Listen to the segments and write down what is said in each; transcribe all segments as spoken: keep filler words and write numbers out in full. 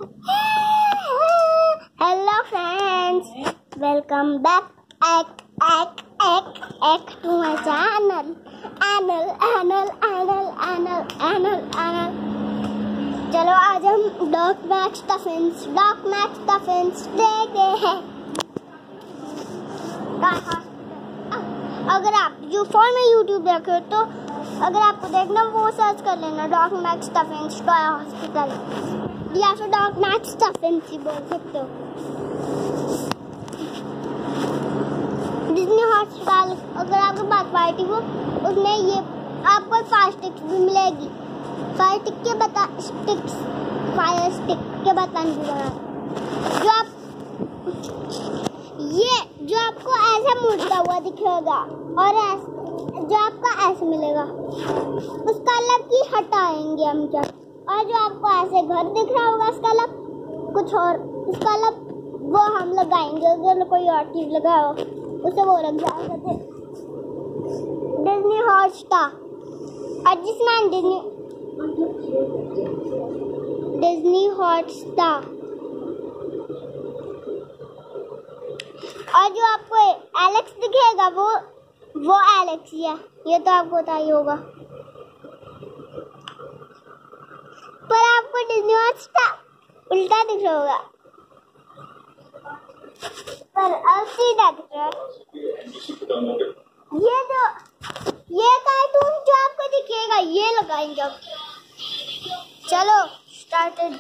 Hello friends, welcome back at at at at to my channel. Anal anal anal anal anal anal. चलो आज हम Dog Max Tuffins Dog Max Tuffins देखते हैं। अगर आप जो फोन में यूट्यूब देख रहे हो तो अगर आपको देखना वो सर्च कर लेना Dog Max Tuffins toy hospital या फिर डॉग मैक्स टफिन्स ही बोल सकते हो। डिज्नी हॉस्पिटल अगर आपके पास पार्टी हो उसमें ये आपको फायर स्टिक्स भी मिलेगी। फायर स्टिक के बता स्टिक्स फायर स्टिक के बताने की जरूरत जो आप ये जो आपको ऐसा मुड़ता हुआ दिखेगा और ऐसा जो आपका ऐसे मिलेगा उसका अलग ही हटाएंगे हम क्या। और जो आपको ऐसे घर दिख रहा होगा उसका अलग कुछ और उसका अलग वो हम लगाएंगे। अगर कोई और चीज लगाओ उसे वो लग जाएगा। डिज्नी हॉटस्टार और जिसमें डिज्नी डिज्नी हॉटस्टार और जो आपको एलेक्स दिखेगा वो वो एलेक्स ही है। ये तो आपको पता ही होगा पर आपको डिज्नी हॉटस्टार उल्टा दिख रहा होगा पर अब सीधा दिख रहा है। ये जो ये कार्टून जो आपको दिखेगा ये लगाएंगे अब। चलो स्टार्टेड।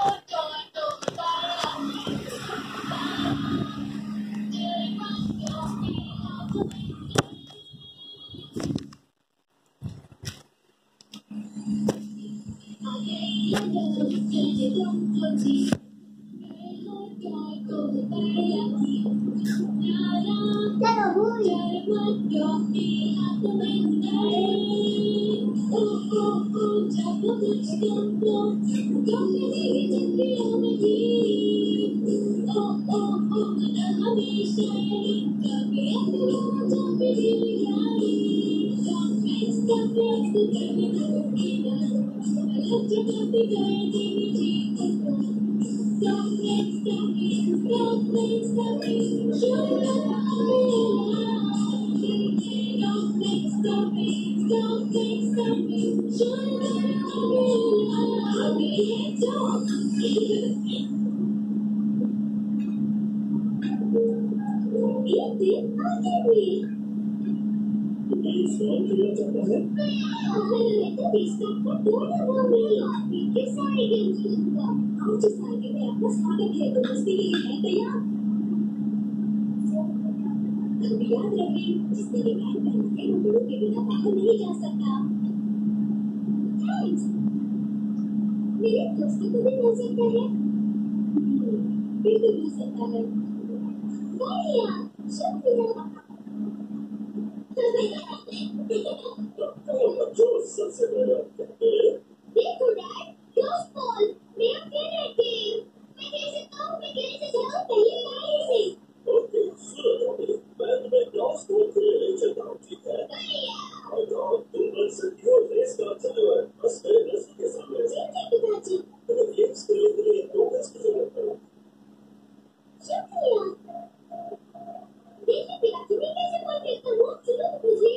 याद रखें जिसने भी बैग पहना है वो गुरु के बिना बाहर नहीं जा सकता। मेरे दोस्तों को भी मिल सकता है बिल्कुल मिल सकता है। बढ़िया शुक्रिया। जो सबसे बड़ा देखो डैड क्लोज बॉल मेरा फेवरेट गेम। मैं खेल सकता हूँ। मैं खेलने से ज्यादा पहले लाइन से ओके सुनो मैं तुम्हें क्लोज बॉल के लिए ले चलता हूँ ठीक है। और जाओ तुम बन सकती हो रेस का चलो है बस मेरे नस्ल के सामने ठीक है पिताजी। तुम्हें गेम्स खेलने के लिए दो गज की जरूरत है। शुक्रिया। देखिए पिताजी मैं कैसे बॉल फेंकता हूँ चलो मुझे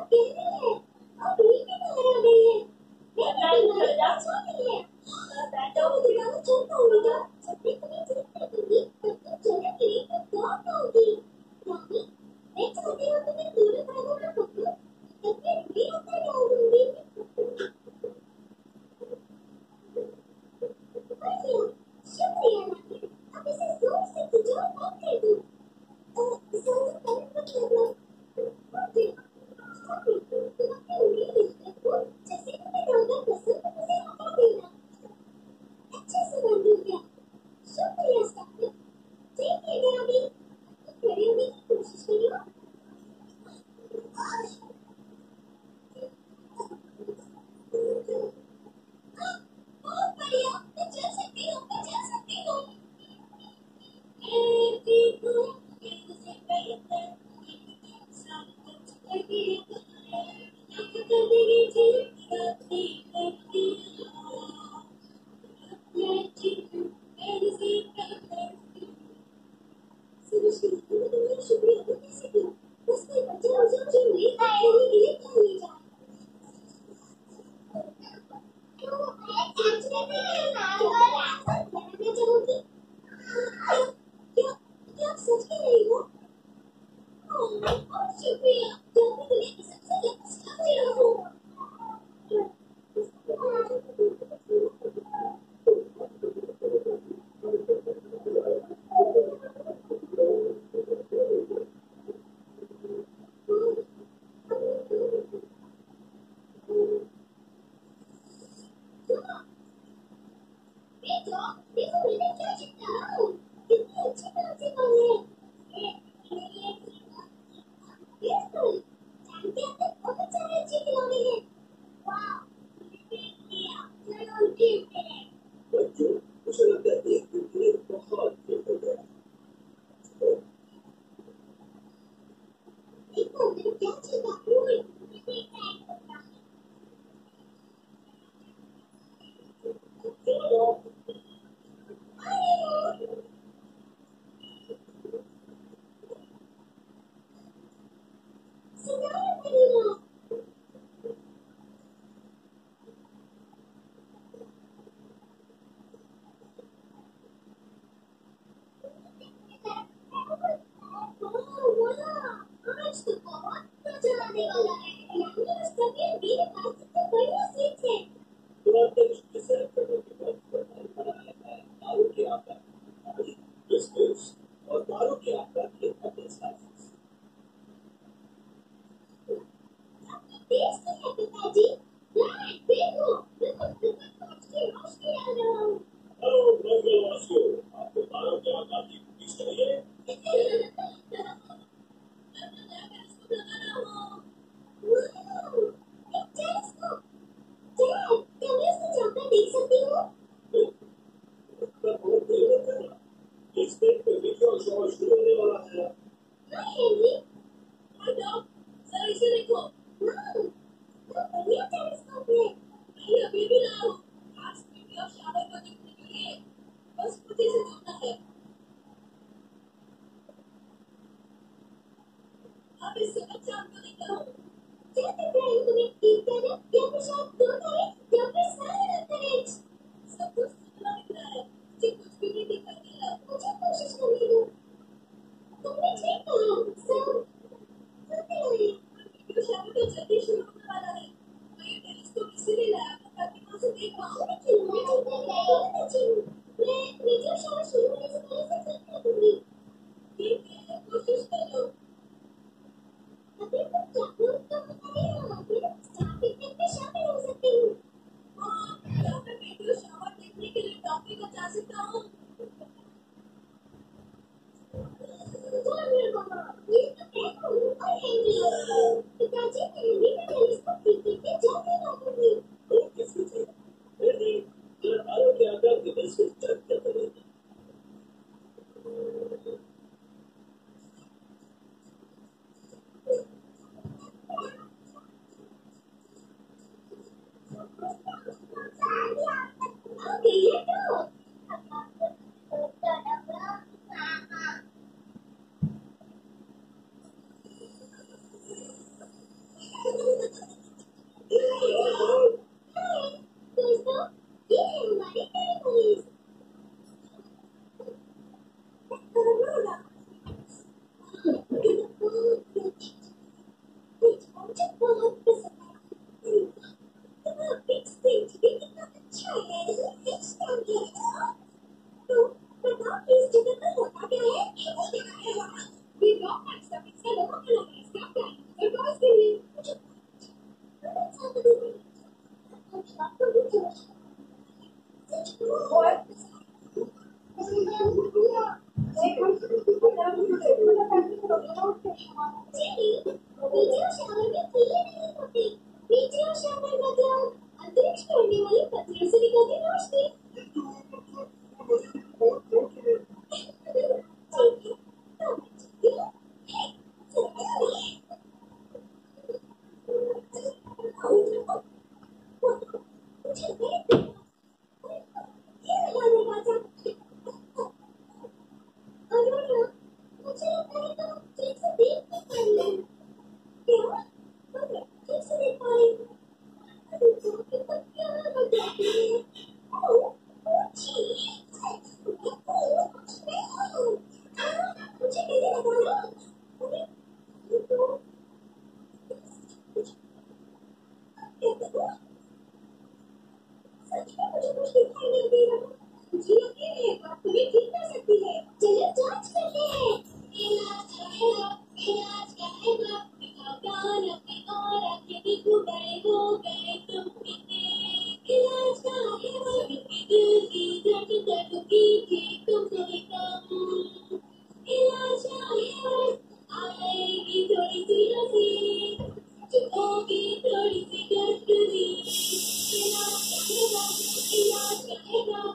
कह रही है और भी भी बाहर आ गई है। मैं तुम्हारे पास छोड़ रही है। तो मैं तुम्हारा छोड़ पाऊंगी क्या? मैं तुम्हें छोड़ दूंगी और तुम चले गई तो कौन पाऊंगी? मम्मी, मैं चाहती हूँ तुम्हें दोनों भाइयों में पकड़ो तो फिर भी अंदर डालूंगी। बढ़िया, शुक्रिया नानी। अब इसे जोर से खिंचाओ बंद कर दो। अ, ज़्यादा करंट मत लगना। ओके, सॉरी, तुम अपनी उंगली हिलाने को जैसे तुम्हें डालना पसंद है उसे हटा देना। अच्छे से बंद हो गया। शुक्रिया स्टाफी। ठीक है मैं अभी खड़े होने की कोशिश करियो। बहुत बढ़िया, मैं चल सकती हूँ, मैं चल सकती हूँ। शुक्रिया तो कैसे क्यों? बस कोई बच्चा हो जो मुझे नहीं खाने के लिए कह नहीं जाए। तो मैं सच में तेरे नाम और ऐसा करना चाहूंगी। क्या क्या आप सच कह रही हो? ओह, बहुत शुक्रिया। तो मैं दुनिया की सबसे लकी स्टाफ हूँ। देखो, देखो मैंने क्या चिपकाया हूँ। कितनी अच्छी तरह से बनी है। ये मेरी एक बिल्कुल टैंक के अंदर बहुत सारे अच्छे खिलौने हैं। वाह, मैंने देख लिया। चलो गिफ्ट है। बच्चों, मुझे लगता है एक गिफ्ट है बहुत गिफ्ट हो गया। देखो मैं क्या चिपकाती हूँ। मैंने एक टैंक बनाया है। अरे वाह, सितारा बनेगा। आज तो बहुत मजा आने वाला है। यानी आज तक मेरे पास सबसे बढ़िया सीट है। तुरंत एक डिसाइड करने के बाद बताइए दारू की आकर बिस्किट्स और दारू की आकर के अपने स्लाइसेस। टेस्टी है पिताजी। ब्लैक देखो, बिल्कुल बिल्कुल कांच की रोशनी आ रहा हूँ। ओह नगरवासियों, आपको दारू के आकार की कुकीज चाहिए? वाह, एक टेलीस्कोप। डैड, क्या मैं इसे जाकर देख सकती हूँ? बहुत देर मत करना। इस पेट पे वीडियो शो शुरू होने वाला है। Hi Henry. हटो, जरा इसे देखो। वाह, बहुत बढ़िया टेलीस्कोप है। मैं अभी भी लाया हूँ। आज वीडियो शावर को देखने के लिए बस मुझे इसे जोड़ना है। अब इससे मैं चांद को देखता हूँ। क्या दिख रहा है तुम्हें? एक तरफ या फिर शायद दो तरफ या फिर सारे तरफ? सब कुछ धुंधला दिख रहा है। मुझे कुछ भी नहीं दिखाई दे रहा। मुझे कोशिश करने दो। तुमने ठीक कहा। सब करते रहे। वीडियो शावर तो जल्दी शुरू होने वाला है। मैं ये टेलीस्कोप इसीलिए लाया था ताकि मैं उसे देख पाऊँ। लेकिन मैं बहुत अच्छी हूँ। मैं वीडियो शावर शुरू होने से पहले से ठीक कर दूंगी। ठीक है, कोशिश करो। अभी तक जागरूक तो होता नहीं रहा। फिर स्टाफ पिकनिक में शामिल हो सकती हूँ। हाँ, क्या मैं वीडियो शावर देखने के लिए टॉफी का जा सकता हूँ? कौन है बाबा? ये तो मैं हूँ और हेनरी। पिताजी मैं हेनरी का टेलीस्कोप देखने जाते रहूंगी। ओके स्वीटी। हेनरी, जरा दारू के आकार की बिस्किट चेक करते रहेगी। ओके ये तो जाएगा बिना प्यार अपने और आके देखो बड़े हो गए तुम कितने इलाज का है सबके दिल की धड़कन की थी तुमसे कम इलाज का है आएगी थोड़ी सी हंसी चुपोगी थोड़ी सी कटरी इलाज का है इलाज का है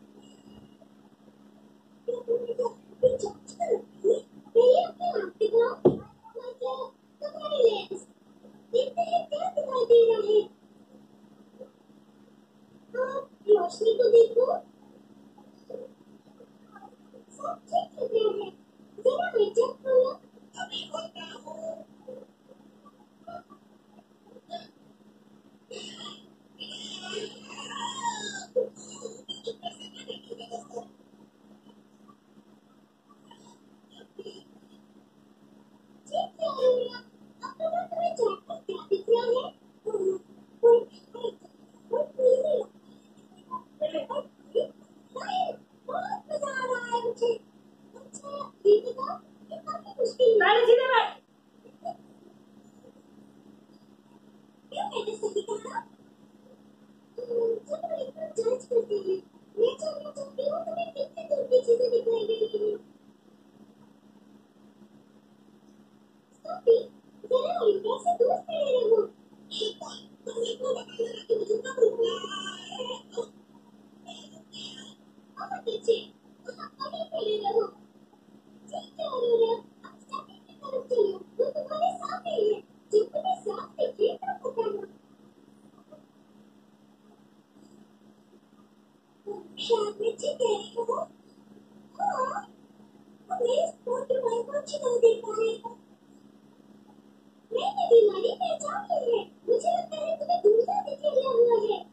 रोशनी को देखो सब ठीक लग रहा है जरा मैं चेक करूं अभी होता हूँ चेक क्या हो रहा अब तो मैं तुम्हें चेक कर क्या दिख रहा है बहुत मजा आ रहा है मुझे अच्छा ये बताओ ये काफी मुश्किल है क्यों मैंने सही कहा जब हम इतना जज करते हैं मैं जानना चाहती हूँ तुम्हें कितने दूर की चीजें दिखाई दे रही हैं सोफी जरा इनका से दूर खड़े रहो तुम्हें को बताना कि मुझे कब रुकना है और पीछे वहाँ अभी खड़े रहो ठीक क्या हो रहा अब स्टार्टिंग की तरफ चलो वो तुम्हारे सामने है जब तुम्हें साफ दिखे तब बताना शायद मैं ठीक कह रही हूँ हाँ मेरे स्पोर्ट के भाई को अच्छी तरह देख पा रही हूँ मैंने बीमारी पहचान ली है मुझे लगता है तुम्हें दूसरा दिख लिया हुआ है